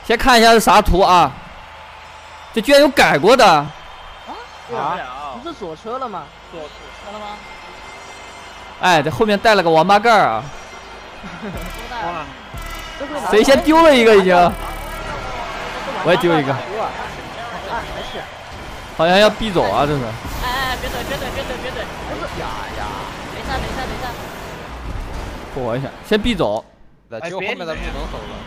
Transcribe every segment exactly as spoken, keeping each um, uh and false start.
先看一下是啥图啊？这居然有改过的。 啊？ 啊！ 不是锁车了吗？ 锁锁车了吗？ 哎，这后面带了个王八盖啊！ 哇！ 谁先丢了一个已经？我也丢一个。 啊，没事。 好像要逼走啊，这是。 哎哎，别怼别怼别怼别怼！ 不是呀呀！ 等一下等一下等一下。 躲一下，先逼走。 那就后面的路能走了。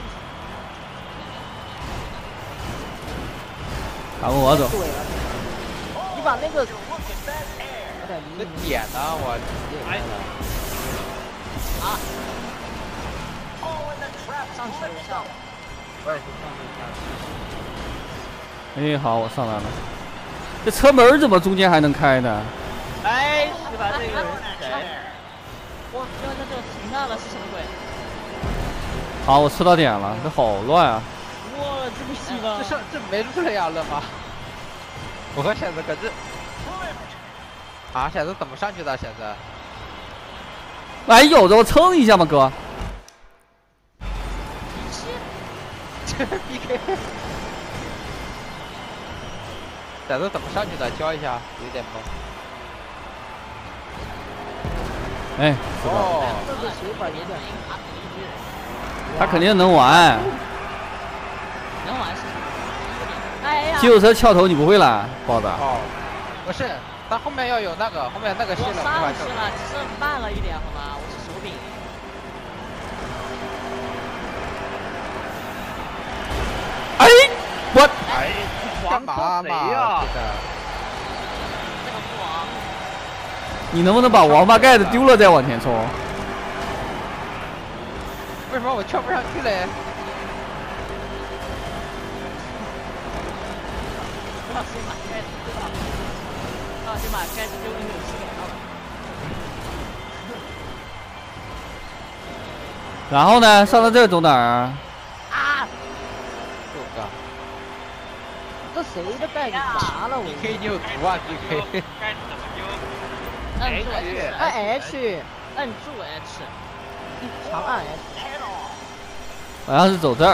喊我走。 对了，你把那个。 那点呢？我哎啊！上去了下。我也是上去下。 哎，好，我上来了。这车门怎么中间还能开呢？ 哎，是吧？这个人是谁？哇，这这这停那了是什么鬼？ 好，我吃到点了，这好乱啊！ 哇，这不行啊！ 这上这没路了呀，乐妈。我和小子搁这。啊，小子怎么上去的？小子。 哎，有的我蹭一下嘛，哥。 这 B K。小子怎么上去的？教一下，有点懵。 哎， 哦， 这个水管有点。 他肯定能玩。 能玩是？哎呀！ 肌肉车翘头你不会啦，包子。 哦，不是，但后面要有那个，后面那个线了， 我上去了，只是慢了一点，好吗？我是手柄。 哎，我哎，干嘛嘛？ 这个不啊！ 你能不能把王八盖子丢了再往前冲？ 为什么我跳不上去嘞？ 不要先把盖子丢了，不要先把盖子丢了没有吃给他了。 然后呢，上到这走哪儿？ 啊！ 六个。 这谁的盖子砸了我 B K 你有毒啊 B K。 盖子怎么丢？摁住 H， 按 H， 摁住 H， 长按 H。 好像是走这儿。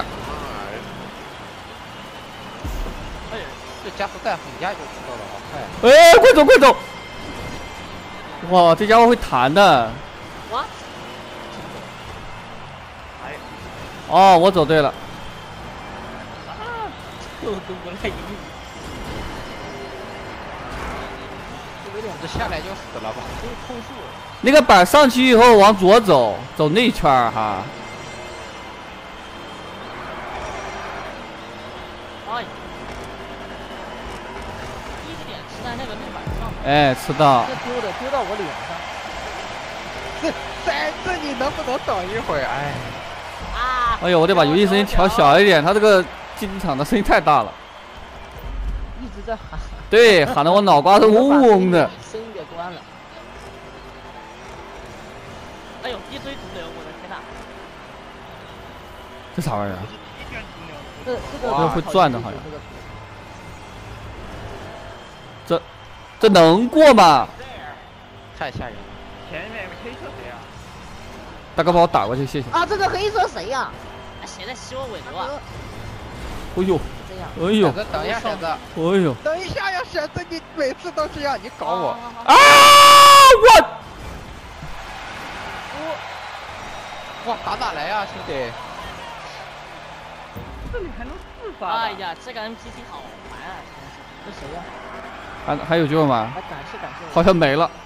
哎，这加速带很一下就知道了，好快！ 哎，快走快走！哇，这家伙会弹的。 哇！ 哎， 哦，我走对了。 啊！又多了一米。 这下来就死了吧？ 这个控速。 那个板上去以后往左走，走那圈儿哈。 哎，第一个点是在那个路板上。 哎，吃到。 这丢的丢到我脸上。 这在这里能不能等一会儿？哎。 啊！ 哎呦，我得把游戏声音调小一点，他这个竞技场的声音太大了。 一直在喊。 对，喊得我脑瓜子嗡嗡的。 声音给关了。 哎呦，一堆毒瘤，我的天哪！ 这啥玩意儿？ 这这个这会转的，好像。这这能过吗？ 太吓人了！ 前面有个黑车谁啊？ 大哥，把我打过去，谢谢。 啊，这个黑车谁呀？ 谁在吸我尾流啊？ 哎呦， 这样。 哎呦， 等一下，婶子。 哎呦， 等一下呀，婶子，你每次都这样，你搞我。 啊！我。 哇，打哪来呀，兄弟？ 这里还能自发？哎呀，这个 N P C 好烦啊！ 这谁呀？ 还还有救吗？ 来，感谢感谢。 好像没了。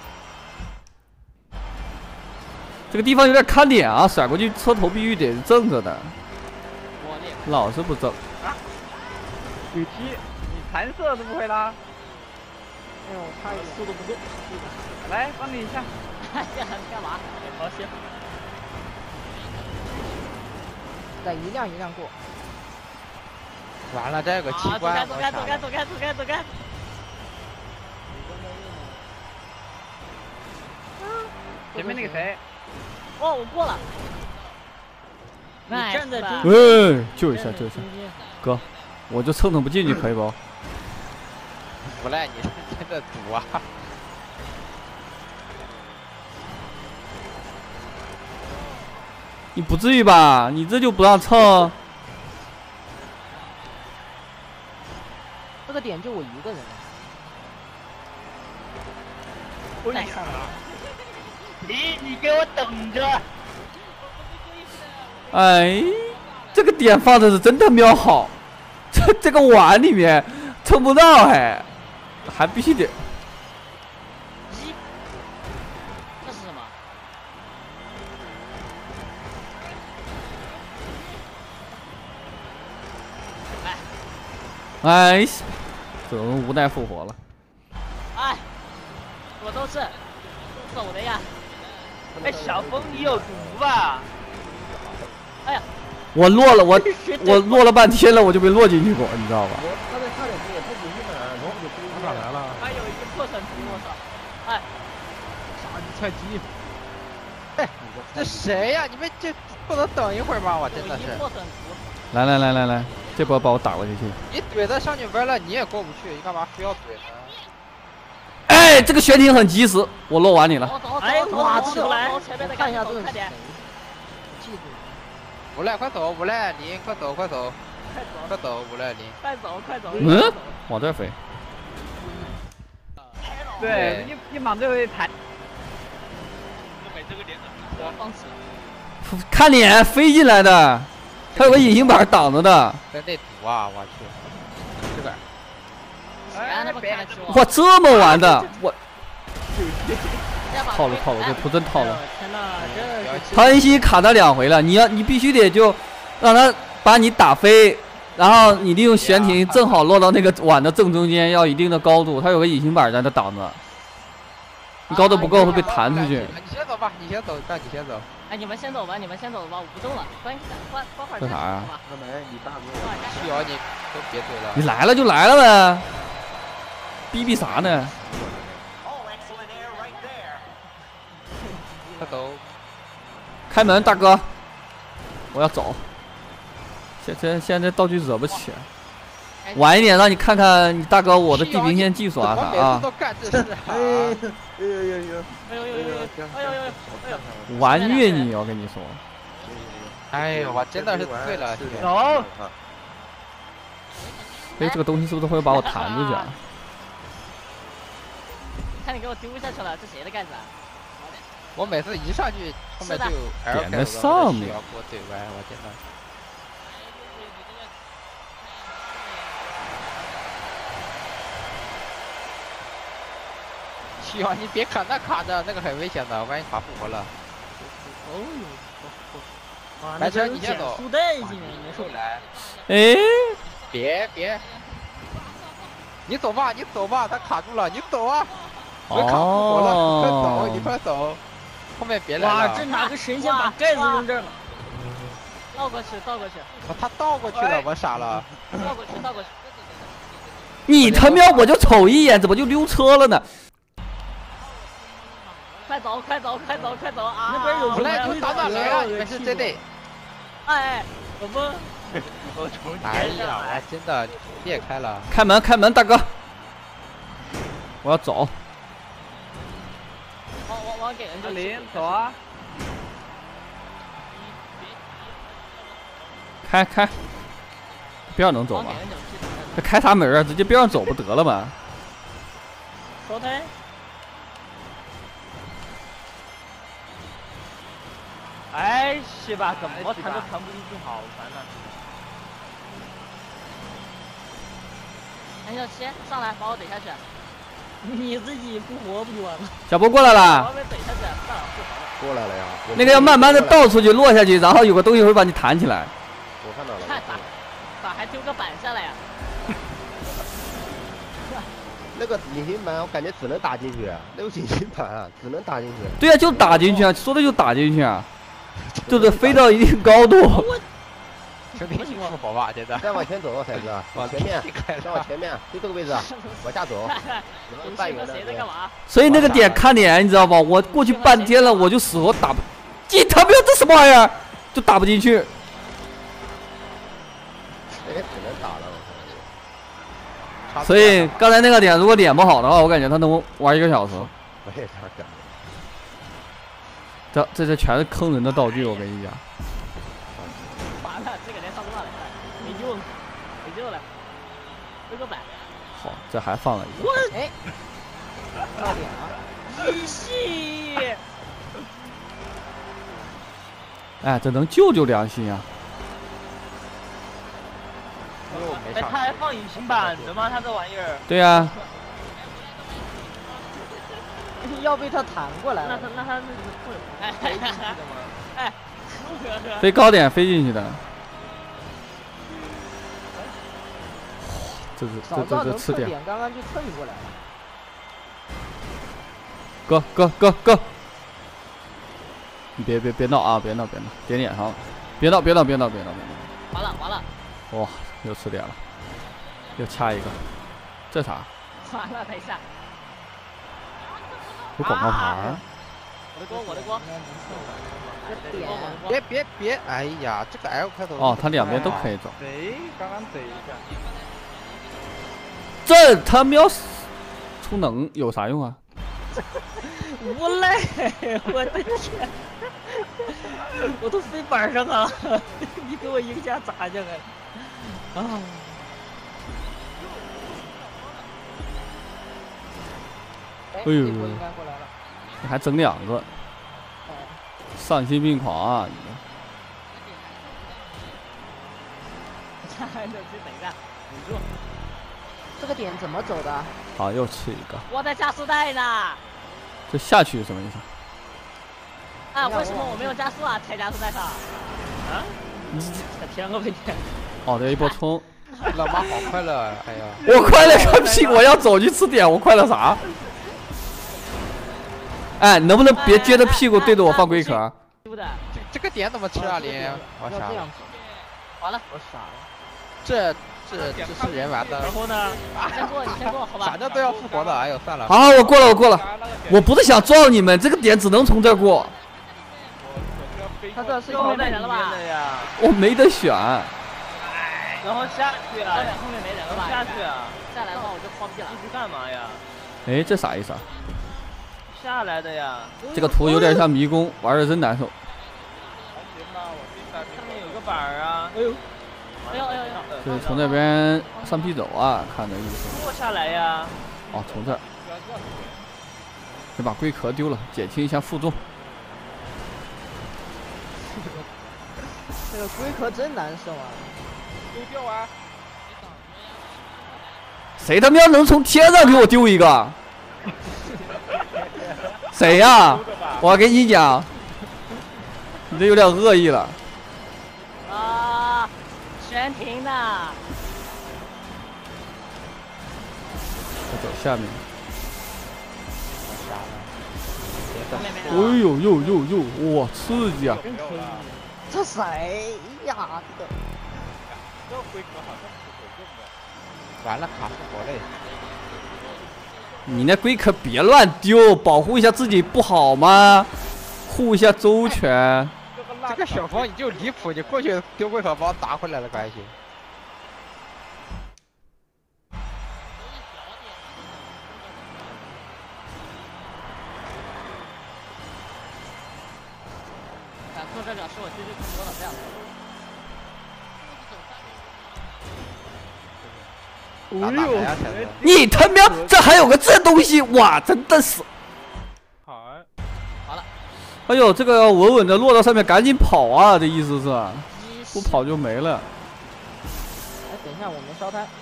这个地方有点看脸啊，甩过去车头必须得是正着的。 我脸老是不正。 啊！雨踢，你弹射都不会啦？ 哎呦，差一点，速度不够。 来，帮你一下。哎呀，干嘛？好险！ 得一辆一辆过。 完了，这个机关。 走开走开走开走开走开！前面那个谁？哦，我过了。你站在中间。 哎，救一下救一下，哥，我就蹭蹭不进去可以不？ 不赖你，真的毒啊！ 你不至于吧？你这就不让蹭？ 个点就我一个人。 我来上了。你你给我等着！ 哎，这个点放的是真的瞄好，这这个碗里面蹭不到哎，还必须得。 一，这是什么？ 哎，哎，这种无奈复活了。 哎，我都是走的呀。哎，小峰，你有毒吧？哎呀， 我落了，我我落了半天了，我就没落进去过，你知道吧？ 我他在差点时也不进去呢，然后就飞他咋来了？ 还有一个破损图，我操！哎， 傻逼菜鸡！哎，这谁呀？你们这不能等一会儿吗？我真的是。 破损图。 来来来来来，这波把我打过去去。 你怼的上去边了，你也过不去，你干嘛非要怼呢？ 哎，这个悬停很及时，我落碗里了。 哎，哇，出来！ 看一下这个是谁。记住。 无赖，快走！无赖林，快走快走！快走！无赖林， 快走快走！ 嗯，往这飞。 对你你往这边抬。这个点我放弃。 看脸飞进来的，他有个隐形板挡着的。 真内毒啊！我去，这个。 哎，别！ 哇，这么玩的，我。套路套路，这图真套路。 天哪，这唐恩熙卡他两回了，你要你必须得就让他把你打飞，然后你利用悬停正好落到那个碗的正中间，要一定的高度，他有个隐形板在那挡着，你高度不够会被弹出去。 你先走吧，你先走，让你先走。 哎，你们先走吧，你们先走吧，我不动了，关关关会儿。 干啥呀？ 那没你大哥。 七瑶，你都别怼了。 你来了就来了呗，逼逼啥呢？ 快走！ 开门，大哥，我要走。现现现在道具惹不起，晚一点让你看看你大哥我的地平线技术啊啥啊！ 都干这事啊！ 哎呦呦呦！ 哎呦呦呦！哎呦呦呦！哎呦呦！ 玩虐你，我跟你说。 哎呦，我真的是醉了。 走。 哎，这个东西是不是会把我弹出去啊？ 看你给我丢下去了，这谁的盖子啊？ 我每次一上去，后面就有 L 点在上面。 给我怼歪，我真的。七瑶，你别卡那卡的，那个很危险的，万一卡复活了。 哦呦！ 白车，你先走。 速带进来，你说来。 哎， 别别，你走吧，你走吧，他卡住了，你走啊！我卡复活了，快走，你快走。后面别来了！ 哇，这哪个神仙把盖子扔这儿了？倒过去，倒过去。 哦，他倒过去了，我傻了。 倒过去，倒过去。 你他喵我就瞅一眼，怎么就溜车了呢？ 快走，快走，快走，快走啊！那边有什么？来，打哪来了？你们是真的？ 哎，我们。 哎呀，我真的裂开了！ 开门，开门，大哥，我要走。 我我我给人就林走啊！ 开开，边上能走吗？这开啥门啊？直接边上走不得了吗？ 收台。 哎，是吧？怎么弹都弹不进去，好烦呐！ 哎，小七，上来把我怼下去。你自己不活不就完了？ 小波过来了。 过来了呀。 那个要慢慢的倒出去，落下去，然后有个东西会把你弹起来。 我看到了。 看咋咋还丢个板下来呀？ 那个隐形板我感觉只能打进去，那个隐形板啊，只能打进去。 对啊，就打进去啊，说的就打进去啊，就是飞到一定高度。 兄弟，你是宝吧？现在再往前走，骰子，往前面，再往前面，就这个位置，往下走。 半圆的谁在干嘛？ 所以那个点看脸，你知道吧？我过去半天了，我就死活打不，进他喵这什么玩意儿，就打不进去。 哎，只能打了。 所以刚才那个点，如果脸不好的话，我感觉他能玩一个小时。 我也这样感觉。 这这这全是坑人的道具，我跟你讲。 完了，这个连上不上来，没救了，没救了，丢个板。 好，这还放了一个。 哎，到点了， 一系。 哎，这能救救良心啊！ 哎，他还放隐形板子吗？他这玩意儿？ 对呀、啊。 要被他弹过来了。 那他那他那是会哎飞进去的吗？哎， 飞高点飞进去的。这是这早知道这这吃点。 刚刚就蹭过来了。 哥哥哥哥，你别别别闹啊！别闹别闹，点脸上了！别闹别闹别闹别闹别闹！ 完了完了！ 哇，又吃点了，又掐一个，这啥？ 完了，等一下。 有广告牌儿。 我的锅我的锅。 别别别！哎呀，这个 L 开头。 哦，他两边都可以走。 贼，刚刚贼一下。 这他喵充能有啥用啊？ 无累，我的天！我都飞板上了，你给我一个架砸下来了啊！ 哎呦，你还整两个，丧心病狂啊！你等一下，稳住。 这个点怎么走的？ 好，又吃一个。 我在加速带呢。 这下去是什么意思？ 啊，为什么我没有加速啊？踩加速带上。啊？你这天个被天！ 哦，对，一波冲。 老妈好快乐，哎呀！ 我快乐个屁！我要走去吃点，我快乐啥？哎，能不能别撅着屁股对着我放龟壳？ 对的。 这这个点怎么吃啊，林？我傻了。 完了， 我傻了。 这这这是人玩的。 然后呢？你先过，你先过，好吧？ 反正都要复活的，哎呦，算了。 好，我过了，我过了。我不是想撞你们，这个点只能从这儿过。 他这是后面没人了吧？ 我没得选。 然后下去啊！后面没人了吧？下去啊！下来的话我就慌屁了。继续干嘛呀？ 哎，这啥意思啊？ 下来的呀。 这个图有点像迷宫，玩的真难受。 上面有个板儿啊！哎呦！哎呦哎呦哎呦！ 就是从这边上屁走啊，看这意思。 过下来呀！ 哦，从这儿。先把龟壳丢了，减轻一下负重。 这个龟壳真难受啊！ 丢掉啊！ 谁他妈能从天上给我丢一个？谁呀？我跟你讲，你这有点恶意了。 啊！悬停的。 我走下面。哎呦呦呦呦呦！哇，刺激啊！ 这谁呀？这个。 这龟壳好像不可用的。 完了，卡复活嘞！ 你那龟壳别乱丢，保护一下自己不好吗？护一下周全。 这个小峰你就离谱，你过去丢龟壳把我打回来了，关系。 敢做这表示我继续更多了，这样。 哎呦！ 你他喵，这还有个这东西，哇，真的是。 好。 好了。 哎呦，这个要稳稳的落到上面，赶紧跑啊！这意思是，不跑就没了。 哎，等一下，我没烧胎。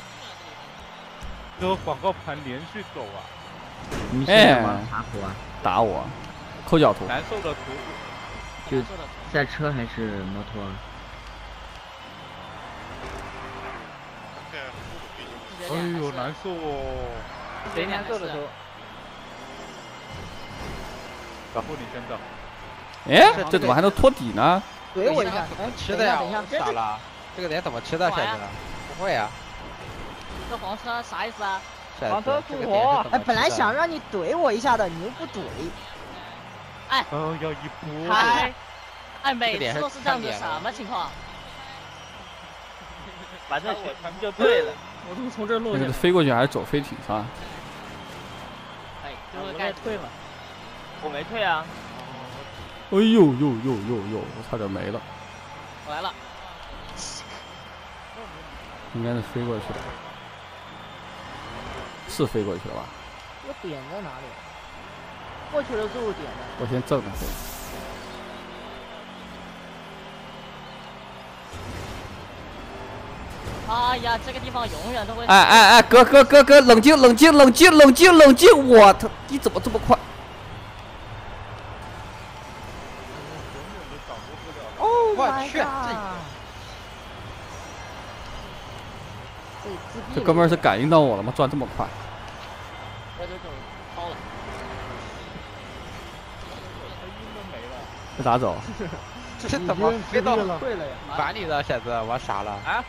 这个广告盘连续走啊！ 你是什么爬图啊？ 打我，抠脚图。 难受的图。 就赛车还是摩托？ 哎呦，难受哦！ 谁难受的时候？ 然后你先走。 哎，这怎么还能托底呢？ 怼我一下！ 哎，吃的呀！我傻了，这个点怎么吃的？现在不会呀。 这黄车啥意思啊？ 黄车复活！哎，本来想让你怼我一下的，你又不怼。 哎。 哦，要一波。 哎，哎，每次都是这样子，什么情况？反正选他们就对了。我都从这儿落下来。 飞过去还是走飞艇上？ 哎，就是该退了。我没退啊。 哎呦呦呦呦呦！我差点没了。 我来了。 应该是飞过去的。 是飞过去了吧？ 这个点在哪里？过去了之后点的。 我先正着飞。 哎呀，这个地方永远都会。 哎哎哎，哥哥哥哥，冷静冷静冷静冷静冷静！我操，你怎么这么快？ Oh 我 my 去 god！ 这哥们儿是感应到我了吗？转这么快？ 这就超了。 这咋走？ 这是怎么飞到会了呀？ 碗里的？小子，我傻了。 啊？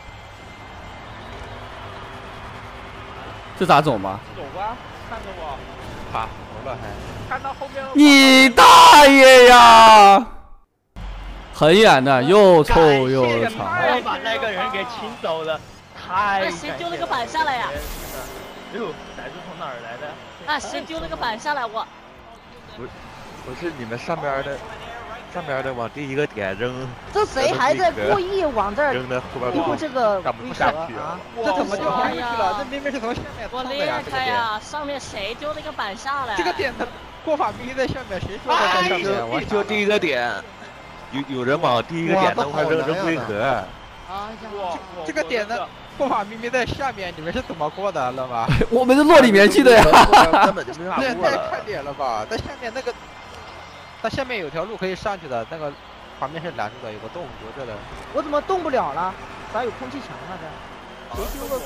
这咋走吗？ 走吧，看着我。 爬服了还。 看到后面。 你大爷呀！很远的，又臭又长。 我把那个人给请走了，太…… 谁丢了个板下来呀？ 哎呦，崽子从哪儿来的？ 啊，谁丢了个板下来？我。 不，不是你们上边的，上边的往第一个点扔。 这谁还在故意往这儿扔的后边丢这个上不龟下去壳啊？ 这怎么就飞去了？这明明是从下面我裂开呀！上面谁丢了个板下来？ 这个点的过法明明在下面，谁说的在上面？我就第一个点。 有有人往第一个点的话扔扔龟壳， 哎呀， 这个点的过法明明在下面，你们是怎么过的了吧？ 我们是落里面去的呀， 根本就没法过了。 太看脸了吧？在下面那个，它下面有条路可以上去的，那个旁边是拦住的，有个洞留着的。 我怎么动不了了？咋有空气墙啊？这谁丢了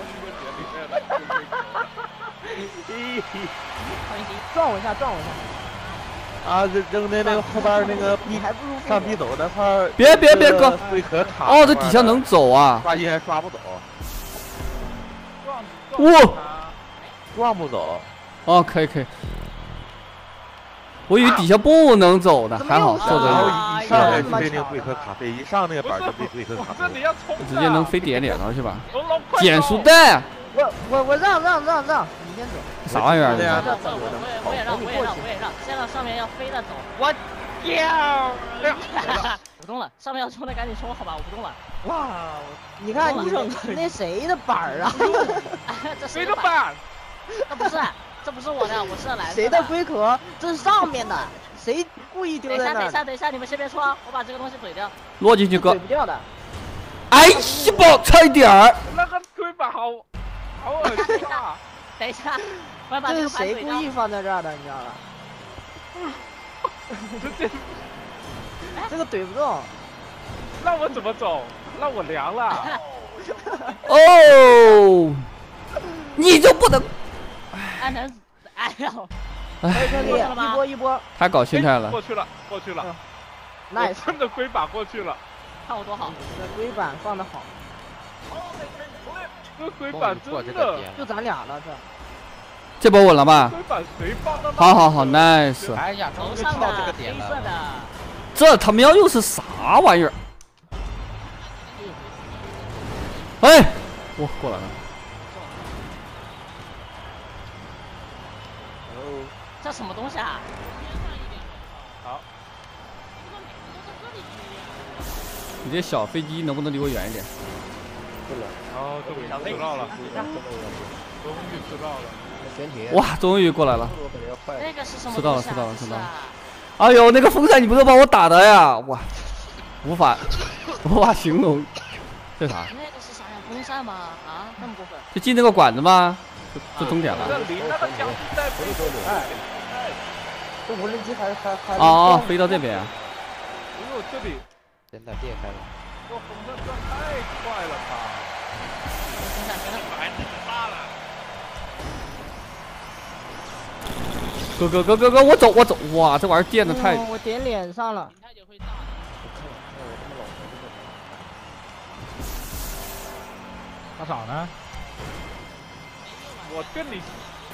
壳？撞我一下，撞我一下。 啊，扔扔的那个后边那个你还不如上壁走那块儿， 别别别哥， 龟壳卡。 哦，这底下能走啊！ 刷新还刷不走， 哇， 撞不走。 哦，可以可以。我以为底下不能走呢，还好坐然后着一上来就被那个龟壳卡飞，一上那个板就被龟壳卡飞。 直接能飞点脸上去吧？ 减减速带。 我我我让让让让，你先走。 啥玩意儿？ 这样我也我也让我也让我也让，现在上面要飞的走。我掉，不动了，上面要冲的赶紧冲，好吧，我不动了。 哇，你看你那谁的板儿啊？ 这谁的板？ 那不是，这不是我的，我是来谁的龟壳？这是上面的，谁故意丢在那儿？ 等一下，等一下，等一下，你们先别说，我把这个东西怼掉。 落进去哥。 怼不掉的。 哎呀，宝，差一点儿。 那个龟板好。 好恶心啊！ 等一下，我要把这是这个板怼掉。 谁故意放在这儿的？你知道吧？ 这这个怼不动。 那我怎么走？那我凉了。 哦，你就不能？ 哎能，哎呀， 可以可以，一波一波。 太搞心态了。 过去了，过去了。 那真的龟板过去了。 看我多好。 这龟板放的好。 这龟板真的就咱俩了，这这波稳了吧？ 龟板谁放的？ 好好好 ，nice。 哎呀， 头上到这个点了。 这他喵又是啥玩意儿？哎，我过来了。 这什么东西啊？ 好。 你这小飞机能不能离我远一点？ 哦，终于知道了，终于知道了。 悬停。 哇，终于过来了。 那个是什么？ 知道了，知道了，知道了。哎呦，那个风扇你不是把我打的呀？哇，无法无法形容。这啥？ 那个是啥呀？风扇吗？啊，那么过分？ 就进那个管子吗？就就终点了。 那离那个墙壁在飞走哎哎， 这无人机还还还。 哦哦，飞到这边。 哎呦，这里真的裂开了。 这风扇转太快了吧！ 风扇真的白太大了。 哥哥哥哥哥，我走我走！哇，这玩意儿电的太…… 我点脸上了。 大嫂呢？ 我跟你。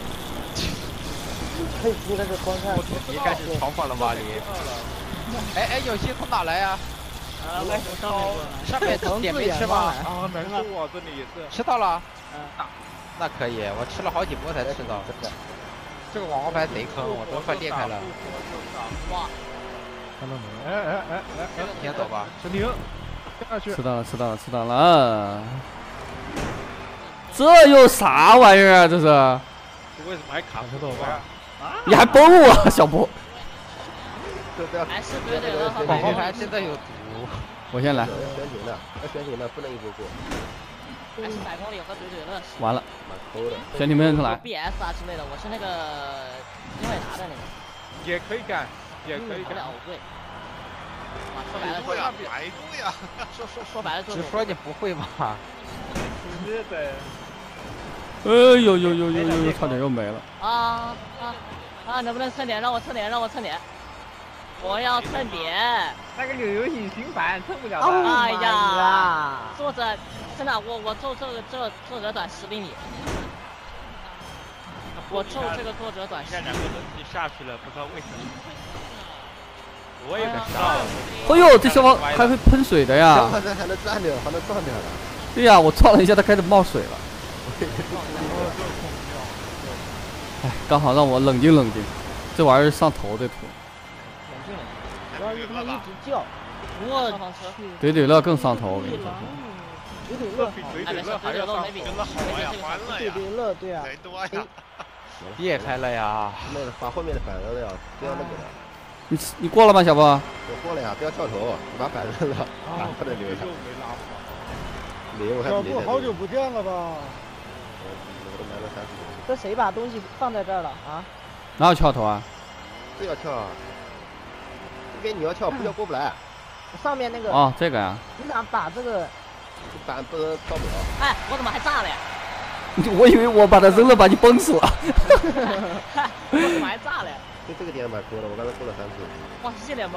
可以出那个光看。 你开始嘲讽了吗你？哎哎，有心从哪来呀？ 啊，来上面上面点没吃吗？ 啊，没吃我这里也是。 吃到了。 嗯， 那可以，我吃了好几波才吃到。真的，这个王牌贼坑，我都快裂开了。 哇！ 看到没？哎哎哎哎， 你先走吧。 停停，下去。 吃到了，吃到了，吃到了。这又啥玩意儿啊？这是？ 为什么还卡不动啊？ 你还崩我，小波！ 这不要还是对对的，好保护吧。 牌现在有毒。 我先来。 要悬停的，要悬停的，不能一波过。 还是百公里和怼怼乐。 完了， 蛮抠的。 选你们来。 B S 啊之类的，我是那个英伟达的那个。 也可以干，也可以干。 不了贵。啊，说白了， 对呀，百度呀。 说说说白了就是。 直说你不会嘛？ 是的。 哎呦呦呦呦呦呦，差点又没了。 啊啊啊！能不能蹭点？让我蹭点，让我蹭点。我要蹭点。 那个扭有隐形板蹭不了。 哎呀，作者，真的，我我做这个这作者短十厘米。我凑这个作者短十厘米。 两个东西下去了，不知道为什么。我也很上。 哎呦，这消防还会喷水的呀！ 消防车还能转掉，还能转掉了。 对呀，我撞了一下，它开始冒水了。哎，刚好让我冷静冷静，这玩意儿上头的图。 冷静冷静，主要是他一直叫，我去。 怼怼乐更上头，我跟你说。 怼怼乐好， 怼怼乐还要上，真的好玩呀，欢乐呀。 怼怼乐对啊。 人多呀。 裂开了呀！ 那个把后面的板扔了，不要那个的。 你你过了吗，小波？ 我过了呀，不要跳头，你把板扔了，啊，不能留下。留我还小布好久不见了吧？ 我都来了三十多。 这谁把东西放在这儿了啊？ 哪有跳头啊？ 这要跳啊！这边你要跳，不跳过不来。 上面那个。 哦，这个呀。 你咋把这个？ 板不能跳不了。 哎，我怎么还炸了呀？ 我以为我把它扔了，把你崩死了。 我怎么还炸了呀？ 就这个点蛮多的，我刚才过了三次。 哇，一脸懵。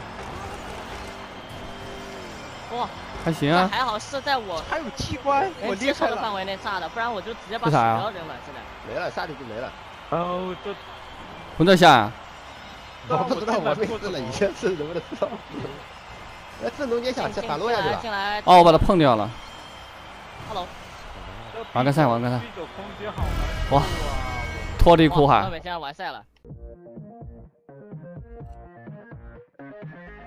哇。 还行啊。 还好是在我还有机关，我接受的范围内炸的，不然我就直接把鼠标扔了，现在。 没了，下去就没了。 哦，这混在下呀？ 我不知道我没试了，以前是能不能知道？哎，正中间想打落下去了。 哦，我把它碰掉了。 Hello。 玩个赛，玩个赛。哇，脱离苦海。 现在完赛了。